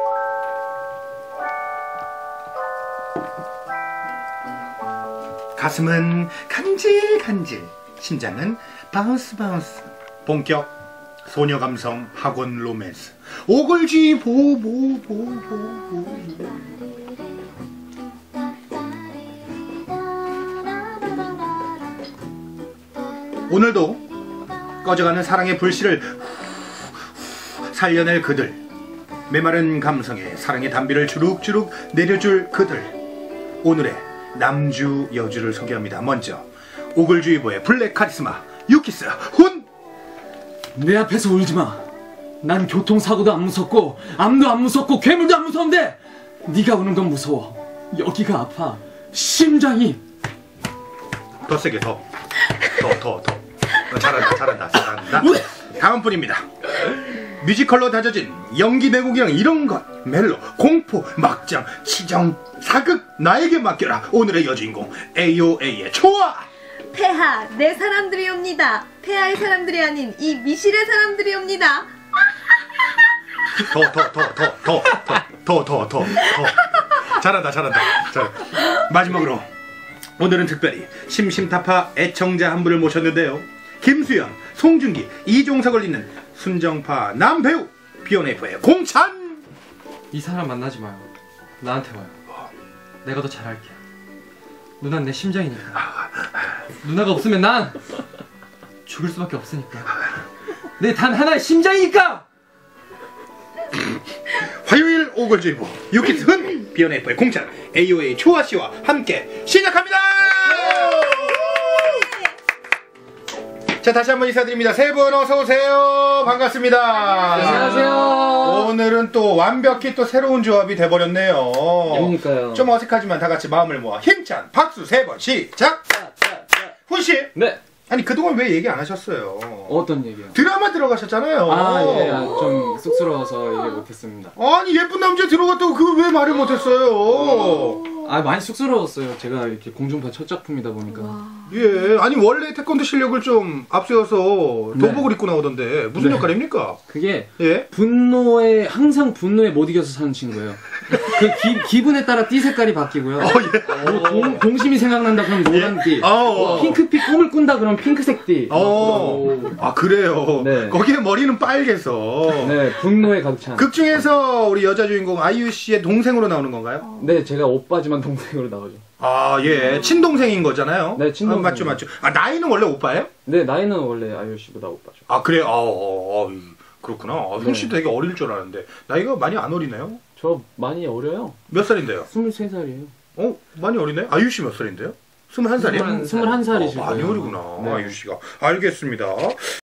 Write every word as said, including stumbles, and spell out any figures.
가슴은 간질간질, 심장은 바운스 바운스. 본격 소녀 감성 학원 로맨스 오글지 보보보보보. 오늘도 꺼져가는 사랑의 불씨를 살려낼 그들, 메마른 감성에 사랑의 담비를 주룩주룩 내려줄 그들. 오늘의 남주 여주를 소개합니다. 먼저 오글주의보의 블랙 카리스마 유키스 훈. 내 앞에서 울지마. 난 교통사고도 안 무섭고 암도 안 무섭고 괴물도 안 무서운데 네가 우는 건 무서워. 여기가 아파. 심장이. 더 세게, 더 더 더 더. 어, 잘한다 잘한다 잘한다. 다음 분입니다. 뮤지컬로 다져진 연기 내곡이랑 이런 것, 멜로, 공포, 막장, 치정, 사극, 나에게 맡겨라. 오늘의 여주인공 에이오에이의 초아. 폐하 내 사람들이 옵니다. 폐하의 사람들이 아닌 이 미실의 사람들이 옵니다. 더 더 더 더 더 더 더 더 더 잘한다 잘한다. 자, 마지막으로 오늘은 특별히 심심타파 애청자 한 분을 모셨는데요. 김수현, 송중기, 이종석을 잇는 순정파 남배우 비욘에이프의 공찬. 이 사람 만나지 마요. 나한테 와요. 내가 더 잘할게. 누난 내 심장이니까. 누나가 없으면 난 죽을 수밖에 없으니까. 내 단 하나의 심장이니까. 화요일 오글주의보 유키스 훈, 비욘에이프의 공찬, 에이오에이 초아씨와 함께 시작합니다. 자, 다시 한번 인사드립니다. 세 분 어서오세요. 반갑습니다. 안녕하세요. 오늘은 또 완벽히 또 새로운 조합이 돼버렸네요. 그러니까요. 좀 어색하지만 다 같이 마음을 모아 힘찬 박수 세 번 시작. 훈씨. 네. 아니, 그동안 왜 얘기 안 하셨어요? 어떤 얘기요? 드라마 들어가셨잖아요. 아, 예, 아, 좀 쑥스러워서 얘기 못했습니다. 아니, 예쁜 남자 들어갔다고 그걸 왜 말을 못했어요? 아, 많이 쑥스러웠어요. 제가 이렇게 공중파 첫 작품이다 보니까. 와. 예, 아니 원래 태권도 실력을 좀 앞세워서 도복을 입고 나오던데 무슨 네. 역할입니까? 그게 예? 분노에 항상 분노에 못 이겨서 사는 친구예요. 그 기, 기분에 따라 띠 색깔이 바뀌고요. 어, 예. 뭐 동, 동심이 생각난다 그러면 노란 띠. 어, 어. 핑크빛 꿈을 꾼다 그러면 핑크색 띠. 어, 아 그래요. 네. 거기에 머리는 빨개서. 네, 분노에 가득 찬. 극 중에서 우리 여자 주인공 아이유 씨의 동생으로 나오는 건가요? 네, 제가 오빠지만 동생으로 나오죠. 아, 예, 친동생인 거잖아요. 네, 친동생. 아, 맞죠, 맞죠. 아, 나이는 원래 오빠예요? 네, 나이는 원래 아이유 씨보다 오빠죠. 아, 그래요. 아, 어, 어, 그렇구나. 아, 훈 네. 씨도 되게 어릴 줄 알았는데 나이가 많이 안 어리네요. 저 많이 어려요. 몇 살인데요? 스물세 살이에요. 어, 많이 어리네. 아이유 씨 몇 살인데요? 스물한 살이요? 스물한 살이실 어, 많이 거예요. 어리구나. 네. 아이유 씨가. 알겠습니다.